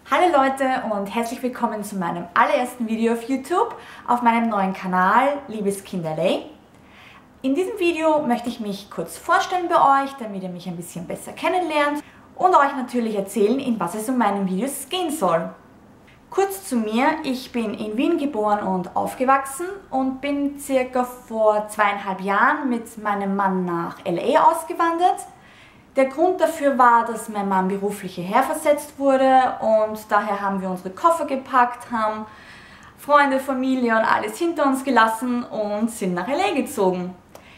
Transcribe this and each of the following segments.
Hallo Leute und herzlich willkommen zu meinem allerersten Video auf YouTube auf meinem neuen Kanal Liebes Kind LA. In diesem Video möchte ich mich kurz vorstellen bei euch, damit ihr mich ein bisschen besser kennenlernt und euch natürlich erzählen, in was es in meinen Videos gehen soll. Kurz zu mir, ich bin in Wien geboren und aufgewachsen und bin circa vor 2,5 Jahren mit meinem Mann nach LA ausgewandert. Der Grund dafür war, dass mein Mann beruflich hierher versetzt wurde und daher haben wir unsere Koffer gepackt, haben Freunde, Familie und alles hinter uns gelassen und sind nach LA gezogen.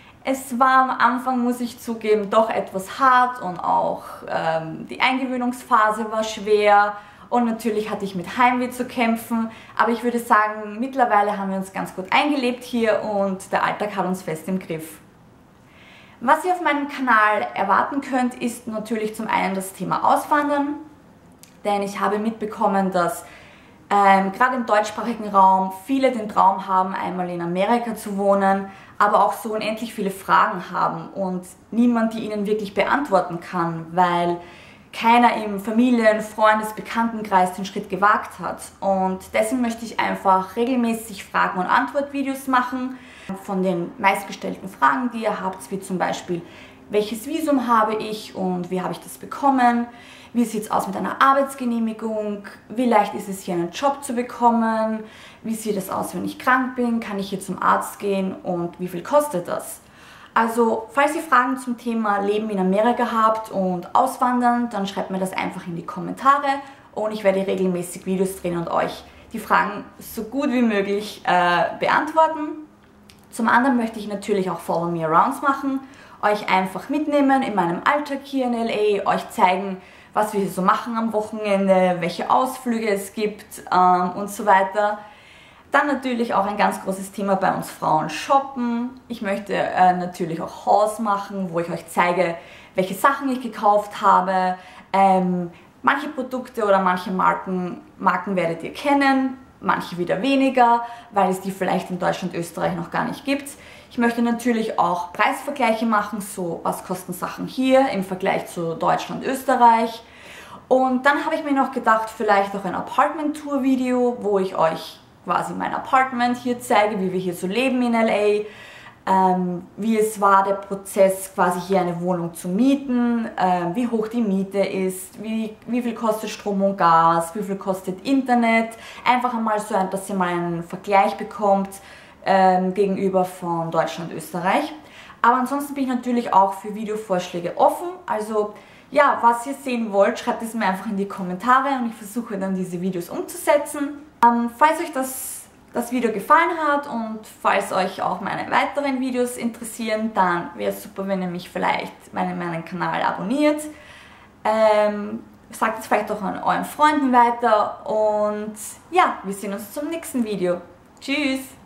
Es war am Anfang, muss ich zugeben, doch etwas hart und auch die Eingewöhnungsphase war schwer und natürlich hatte ich mit Heimweh zu kämpfen, aber ich würde sagen, mittlerweile haben wir uns ganz gut eingelebt hier und der Alltag hat uns fest im Griff. Was ihr auf meinem Kanal erwarten könnt, ist natürlich zum einen das Thema Auswandern, denn ich habe mitbekommen, dass gerade im deutschsprachigen Raum viele den Traum haben, einmal in Amerika zu wohnen, aber auch so unendlich viele Fragen haben und niemand die ihnen wirklich beantworten kann, weil keiner im Familien-, Freundes-, Bekanntenkreis den Schritt gewagt hat. Und deswegen möchte ich einfach regelmäßig Fragen- und Antwortvideos machen von den meistgestellten Fragen, die ihr habt, wie zum Beispiel, welches Visum habe ich und wie habe ich das bekommen, wie sieht es aus mit einer Arbeitsgenehmigung, wie leicht ist es hier einen Job zu bekommen, wie sieht es aus, wenn ich krank bin, kann ich hier zum Arzt gehen und wie viel kostet das? Also, falls ihr Fragen zum Thema Leben in Amerika habt und Auswandern, dann schreibt mir das einfach in die Kommentare und ich werde regelmäßig Videos drehen und euch die Fragen so gut wie möglich beantworten. Zum anderen möchte ich natürlich auch Follow Me Arounds machen, euch einfach mitnehmen in meinem Alltag hier in LA, euch zeigen, was wir hier so machen am Wochenende, welche Ausflüge es gibt und so weiter. Dann natürlich auch ein ganz großes Thema bei uns Frauen, Shoppen. Ich möchte natürlich auch Hauls machen, wo ich euch zeige, welche Sachen ich gekauft habe. Manche Produkte oder manche Marken werdet ihr kennen, manche wieder weniger, weil es die vielleicht in Deutschland, Österreich noch gar nicht gibt. Ich möchte natürlich auch Preisvergleiche machen, so was kosten Sachen hier im Vergleich zu Deutschland, Österreich. Und dann habe ich mir noch gedacht, vielleicht auch ein Apartment-Tour-Video, wo ich euch quasi mein Apartment hier zeige, wie wir hier so leben in LA, wie es war, der Prozess quasi hier eine Wohnung zu mieten, wie hoch die Miete ist, wie viel kostet Strom und Gas, wie viel kostet Internet, einfach einmal so, dass ihr mal einen Vergleich bekommt gegenüber von Deutschland und Österreich. Aber ansonsten bin ich natürlich auch für Videovorschläge offen, also ja, was ihr sehen wollt, schreibt es mir einfach in die Kommentare und ich versuche dann diese Videos umzusetzen. Falls euch das Video gefallen hat und falls euch auch meine weiteren Videos interessieren, dann wäre es super, wenn ihr mich vielleicht meinen Kanal abonniert. Sagt es vielleicht auch an euren Freunden weiter und ja, wir sehen uns zum nächsten Video. Tschüss!